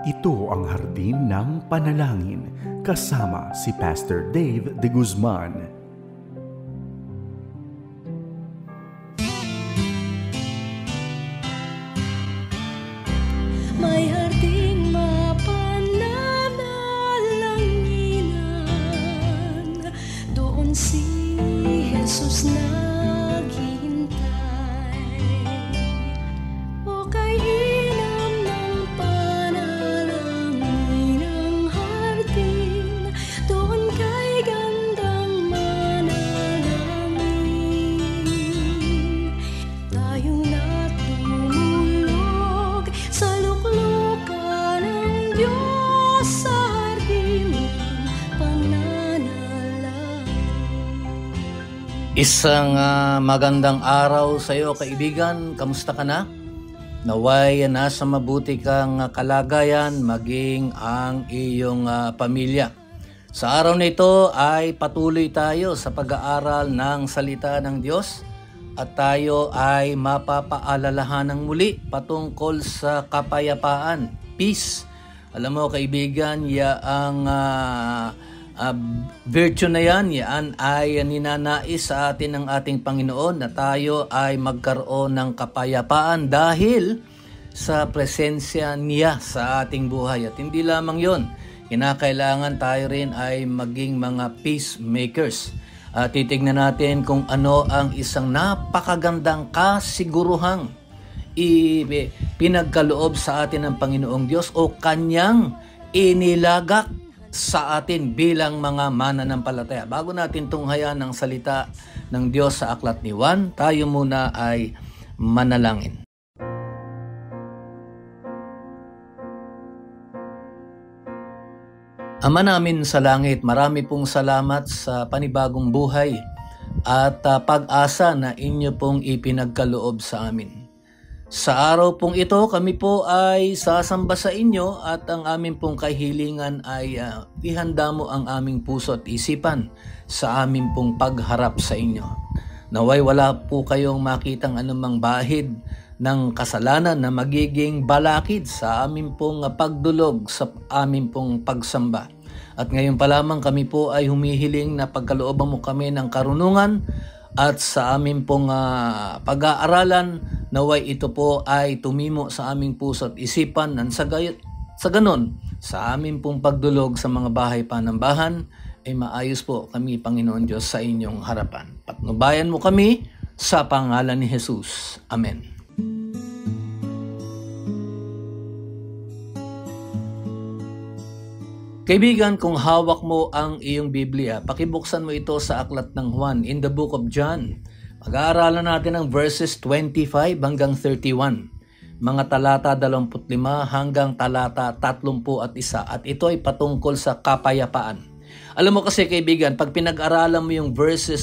Ito ang Hardin ng Panalangin kasama si Pastor Dave De Guzman. May harding mapananalanginan, doon si Jesus naghihintay. O kay ilam ng panalangin ang hardin, doon kay gandang manalangin. Tayong natulog sa luklukan ng Diyos sa hardin ng pananalangin. Isang magandang araw sa iyo, kaibigan. Kamusta ka na? Naway nasa mabuti kang kalagayan, maging ang iyong pamilya. Sa araw na ito ay patuloy tayo sa pag-aaral ng salita ng Diyos at tayo ay mapapaalalahanang muli patungkol sa kapayapaan, peace. Alam mo kaibigan, yaang virtue na yan ay ninanais sa atin ng ating Panginoon na tayo ay magkaroon ng kapayapaan dahil sa presensya niya sa ating buhay. At hindi lamang yon, kinakailangan tayo rin ay maging mga peacemakers. Titignan natin kung ano ang isang napakagandang kasiguruhang pinagkaloob sa atin ng Panginoong Diyos o Kanyang inilagak sa atin bilang mga mananampalataya. Bago natin tunghayan ng salita ng Diyos sa aklat ni Juan, tayo muna ay manalangin. Ama namin sa langit, marami pong salamat sa panibagong buhay at pag-asa na inyo pong ipinagkaloob sa amin. Sa araw pong ito, kami po ay sasamba sa inyo at ang aming pong kahilingan ay ihanda mo ang aming puso at isipan sa aming pong pagharap sa inyo. Naway wala po kayong makitang anumang bahid ng kasalanan na magiging balakid sa aming pong pagdulog sa aming pong pagsamba. At ngayon pa lamang kami po ay humihiling na pagkalooban mo kami ng karunungan at sa aming pong pag-aaralan, naway ito po ay tumimo sa aming puso at isipan nang sa ganon, sa aming pong pagdulog sa mga bahay panambahan, ay maayos po kami, Panginoon Diyos, sa inyong harapan. Patnubayan mo kami sa pangalan ni Jesus. Amen. Kaibigan, kung hawak mo ang iyong Biblia, pakibuksan mo ito sa aklat ng Juan, in the book of John. Mag-aaralan natin ang verses 25 hanggang 31. Mga talata 25 hanggang talata 31. At ito ay patungkol sa kapayapaan. Alam mo kasi kaibigan, pag pinag-aralan mo yung verses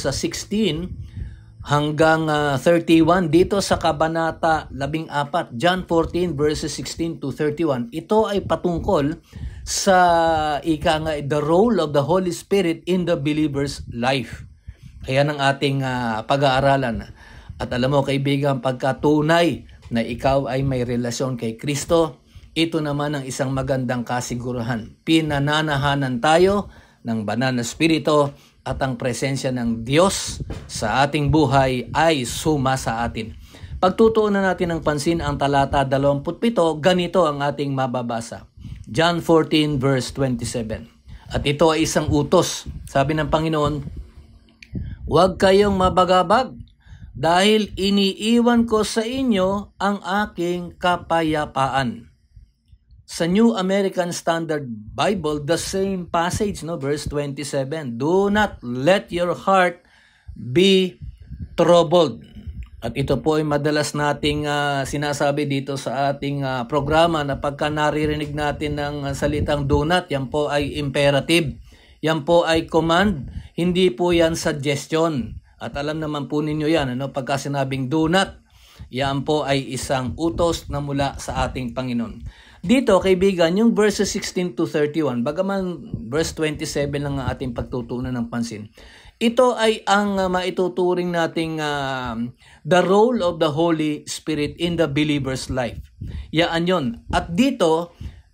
16 hanggang 31, dito sa Kabanata 14, John 14 verses 16 to 31, ito ay patungkol sa the role of the Holy Spirit in the believer's life. Kaya ng ating pag-aaralan. At alam mo kaibigan, pagkatunay na ikaw ay may relasyon kay Kristo, ito naman ang isang magandang kasiguruhan. Pinananahanan tayo ng banal na Espiritu at ang presensya ng Diyos sa ating buhay ay suma sa atin. Pagtutuunan natin ng pansin ang talata 27, ganito ang ating mababasa. John 14 verse 27. At ito ay isang utos. Sabi ng Panginoon, huwag kayong mabagabag dahil iniiwan ko sa inyo ang aking kapayapaan. Sa New American Standard Bible, the same passage, verse 27, do not let your heart be troubled. At ito po ay madalas nating sinasabi dito sa ating programa na pagka naririnig natin ng salitang do not, yan po ay imperative. Yan po ay command, hindi po yan suggestion. At alam naman po ninyo yan, pagka sinabing do not, yan po ay isang utos na mula sa ating Panginoon. Dito, kaibigan, yung verses 16 to 31, bagaman verse 27 lang ang ating pagtutunan ng pansin. Ito ay ang maituturing nating the role of the Holy Spirit in the believer's life. Yaan yon. At dito,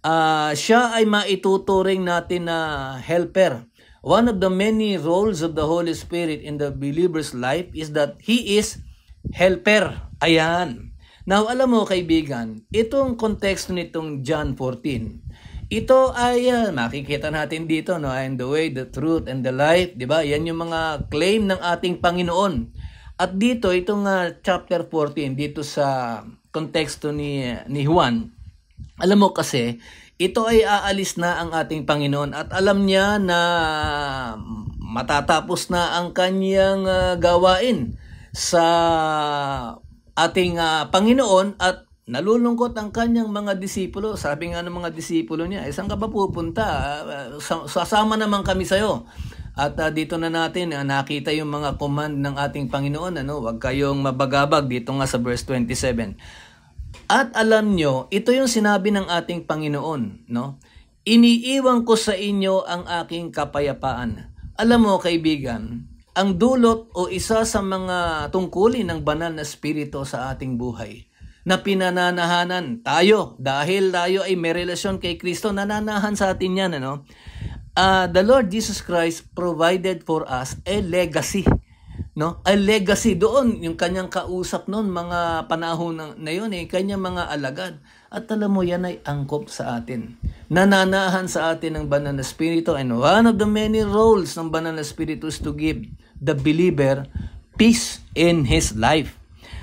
Siya ay maituturing natin na helper. One of the many roles of the Holy Spirit in the believer's life is that He is helper. Ayan. Now, alam mo kaibigan, itong konteksto nitong John 14, ito ay makikita natin dito, no? I am the way, the truth, and the life. Diba? Yan yung mga claim ng ating Panginoon. At dito, itong chapter 14, dito sa konteksto ni Juan, alam mo kasi, ito ay aalis na ang ating Panginoon at alam niya na matatapos na ang kanyang gawain sa ating Panginoon at nalulungkot ang kanyang mga disipulo. Sabi nga ng mga disipulo niya, saan ka ba pupunta? Sasama naman kami sa'yo. At dito na natin nakita yung mga command ng ating Panginoon. Huwag kayong mabagabag dito nga sa verse 27. At alam nyo, ito yung sinabi ng ating Panginoon, no? Iniiwan ko sa inyo ang aking kapayapaan. Alam mo kaibigan, ang dulot o isa sa mga tungkulin ng banal na espiritu sa ating buhay na pinananahanan tayo dahil tayo ay may relasyon kay Kristo, nananahan sa atin yan, ano? The Lord Jesus Christ provided for us a legacy. No? A legacy doon, yung kanyang kausap noon, mga panahon na yun, kanyang mga alagad. At alam mo, yan ay angkop sa atin. Nananahan sa atin ng banal na espiritu. And one of the many roles ng banal na espiritu is to give the believer peace in his life.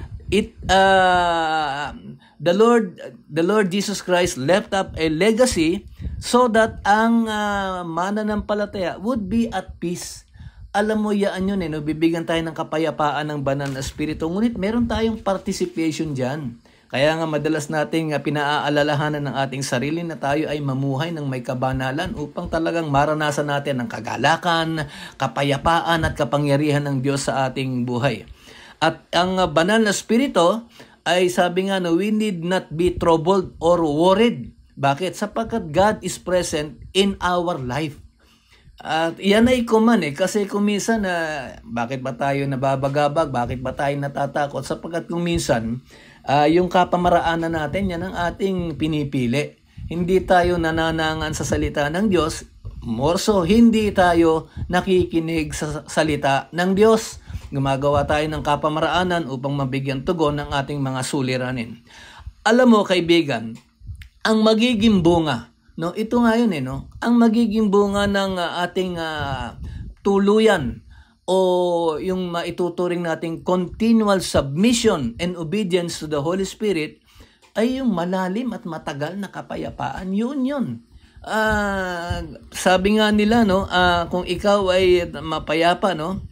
The Lord Jesus Christ left up a legacy so that ang mananampalataya would be at peace. Alam mo yan yun, no? Bibigyan tayo ng kapayapaan ng banal na espiritu. Ngunit meron tayong participation dyan. Kaya nga madalas nating pinaaalalahanan ng ating sarili na tayo ay mamuhay ng may kabanalan upang talagang maranasan natin ang kagalakan, kapayapaan at kapangyarihan ng Diyos sa ating buhay. At ang banal na espiritu ay sabi nga, no, we need not be troubled or worried. Bakit? Sapagkat God is present in our life. At yan ay command kasi kung minsan bakit ba tayo nababagabag, bakit ba tayo natatakot? Sapagkat kung minsan yung kapamaraanan natin, yan ang ating pinipili. Hindi tayo nananangan sa salita ng Diyos, more so hindi tayo nakikinig sa salita ng Diyos. Gumagawa tayo ng kapamaraanan upang mabigyan tugon ng ating mga suliranin. Alam mo kaibigan, ang magiging bunga, no, ito nga yun no, ang magiging bunga ng ating tuluyan o yung maituturing nating continual submission and obedience to the Holy Spirit ay yung malalim at matagal na kapayapaan. Yun. Sabi nga nila, no, kung ikaw ay mapayapa, no,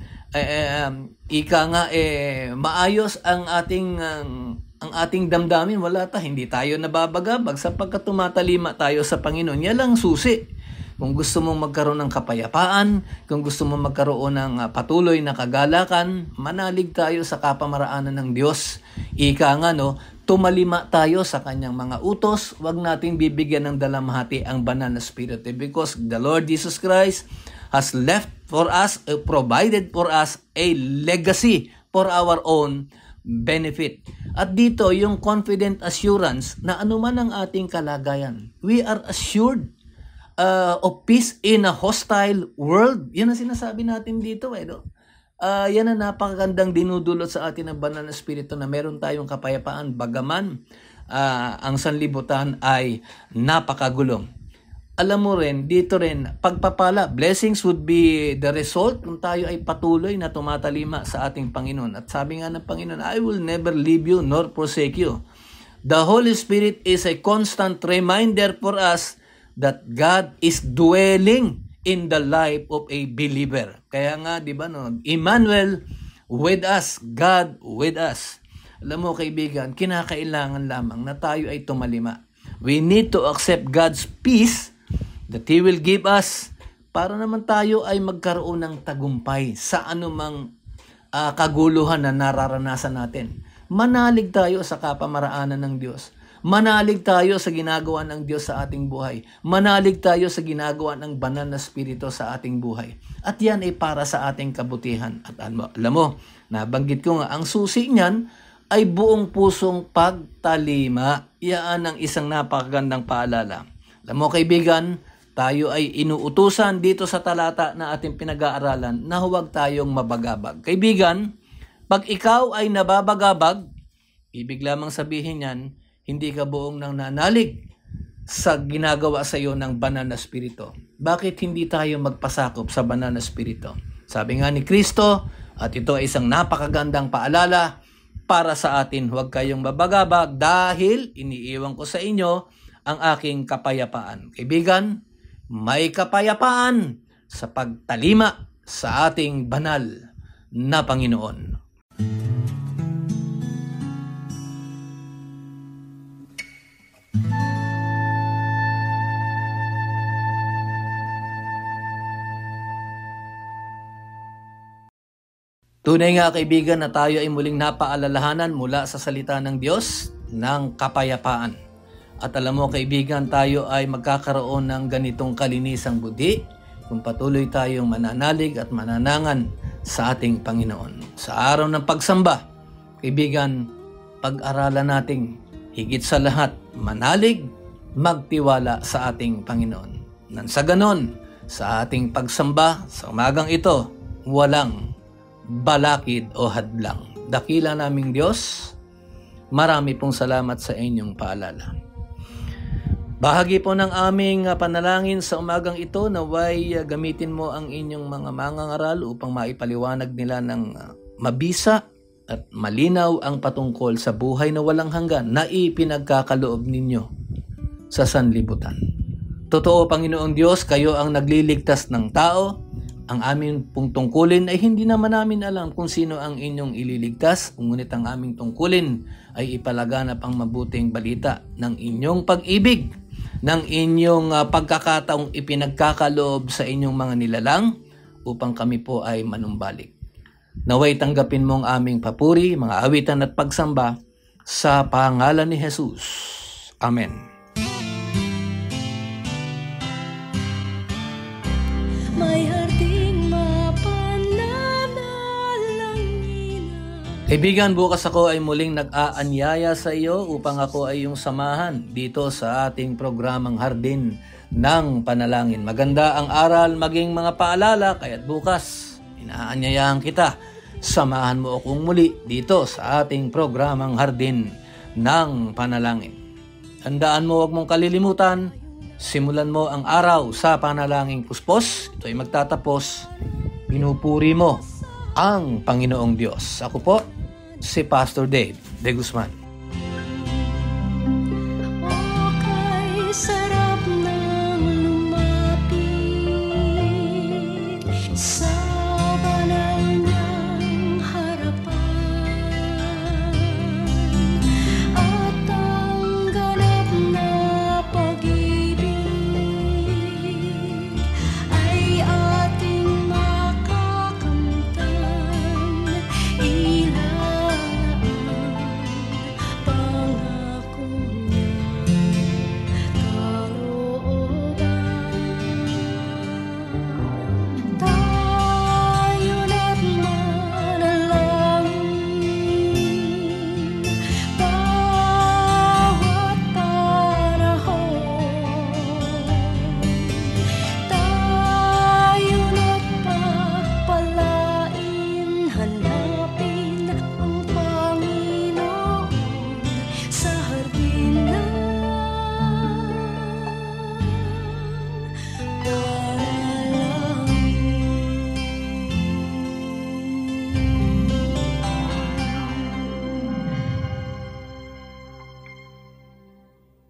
ika nga maayos ang ating damdamin, hindi tayo nababagabag sapagkat tumatalima tayo sa Panginoon. Yan lang susi. Kung gusto mong magkaroon ng kapayapaan, kung gusto mong magkaroon ng patuloy na kagalakan, manalig tayo sa kapamaraanan ng Diyos. Ika nga, no, tumalima tayo sa kanyang mga utos. Huwag nating bibigyan ng dalamhati ang banal na espiritu because the Lord Jesus Christ has left for us, provided for us a legacy for our own benefit. At dito, yung confident assurance na anuman ang ating kalagayan, we are assured of peace in a hostile world. Yan ang sinasabi natin dito. No? Yan ang napakagandang dinudulot sa atin ng banal na espiritu na meron tayong kapayapaan bagaman ang sanlibutan ay napakagulong. Alam mo rin, dito rin, pagpapala, blessings would be the result kung tayo ay patuloy na tumatalima sa ating Panginoon. At sabi nga ng Panginoon, I will never leave you nor forsake you. The Holy Spirit is a constant reminder for us that God is dwelling in the life of a believer. Kaya nga, di ba, no? Emmanuel with us, God with us. Alam mo kaibigan, kinakailangan lamang na tayo ay tumalima. We need to accept God's peace that He will give us para naman tayo ay magkaroon ng tagumpay sa anumang kaguluhan na nararanasan natin. Manalig tayo sa kapamaraanan ng Diyos. Manalig tayo sa ginagawa ng Diyos sa ating buhay. Manalig tayo sa ginagawa ng banal na espiritu sa ating buhay. At yan ay para sa ating kabutihan. At alam mo, nabanggit ko nga, ang susi niyan ay buong pusong pagtalima. Yan ang isang napakagandang paalala. Alam mo kaibigan, tayo ay inuutusan dito sa talata na ating pinag-aaralan na huwag tayong mabagabag. Kaibigan, pag ikaw ay nababagabag, ibig lamang sabihin yan, hindi ka buong nang nanalig sa ginagawa sa iyo ng banal na espiritu. Bakit hindi tayo magpasakop sa banal na espiritu? Sabi nga ni Kristo, at ito ay isang napakagandang paalala para sa atin, huwag kayong mabagabag dahil iniiwan ko sa inyo ang aking kapayapaan. Kaibigan, may kapayapaan sa pagtalima sa ating banal na Panginoon. Tunay nga kaibigan na tayo ay muling napaalalahanan mula sa salita ng Diyos ng kapayapaan. At alam mo kaibigan, tayo ay magkakaroon ng ganitong kalinisang budi kung patuloy tayong mananalig at mananangan sa ating Panginoon. Sa araw ng pagsamba, kaibigan, pag-aralan nating higit sa lahat manalig, magtiwala sa ating Panginoon. Nang sa ganon, sa ating pagsamba sa umagang ito, walang balakid o hadlang. Dakila naming Diyos, marami pong salamat sa inyong paalala. Bahagi po ng aming panalangin sa umagang ito, naway gamitin mo ang inyong mga mangangaral upang maipaliwanag nila ng mabisa at malinaw ang patungkol sa buhay na walang hanggan na ipinagkakaloob ninyo sa sanlibutan. Totoo, Panginoong Diyos, kayo ang nagliligtas ng tao. Ang aming pong tungkulin ay hindi naman namin alam kung sino ang inyong ililigtas, ngunit ang aming tungkulin ay ipalaganap ang mabuting balita ng inyong pag-ibig, ng inyong pagkakataong ipinagkakaloob sa inyong mga nilalang upang kami po ay manumbalik. Naway tanggapin mo ang aming papuri, mga awitan at pagsamba sa pangalan ni Jesus. Amen. May harding mapananalangin. Kaibigan, bukas ako ay muling nag-aanyaya sa iyo upang ako ay iyong samahan dito sa ating programang Hardin ng Panalangin. Maganda ang aral, maging mga paalala, kaya't bukas inaanyayahan kita. Samahan mo akong muli dito sa ating programang Hardin ng Panalangin. Tandaan mo, huwag mong kalilimutan, simulan mo ang araw sa panalangin puspos. Ito ay magtatapos. Pinupuri mo ang Panginoong Diyos. Ako po, si Pastor Dave de Guzman. O kay